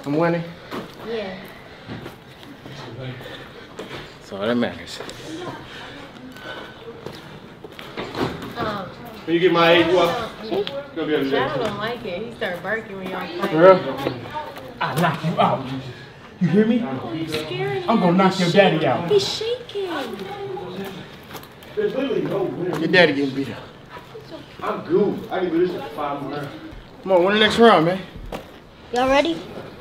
I'm winning? Yeah. That's all that matters. Can you get my age up? Shadow don't like it. He start barking when y'all fight. Girl, I'll knock you out. You hear me? Scared I'm gonna knock your daddy out. He's shaking. your daddy getting beat up. I'm good. I can do this in 5 more rounds. Come on, win the next round, man. Y'all ready?